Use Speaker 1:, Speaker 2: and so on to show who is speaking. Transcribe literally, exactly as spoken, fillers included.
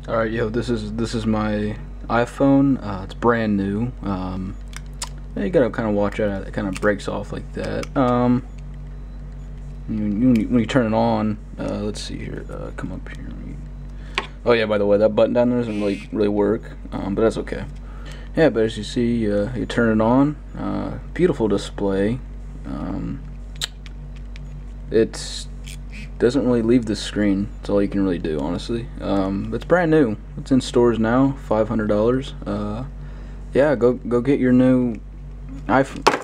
Speaker 1: Alright, yo, this is this is my iPhone. Uh, it's brand new. Um, you gotta kind of watch out. It kind of breaks off like that. Um, when you, when you turn it on, uh, let's see here. Uh, come up here. Oh yeah, by the way, that button down there doesn't really really work, um, but that's okay. Yeah, but as you see, uh, you turn it on. Uh, beautiful display. Um, it's doesn't really leave the screen. That's all you can really do, honestly. Um, it's brand new. It's in stores now, five hundred dollars. Uh, yeah, go go get your new iPhone.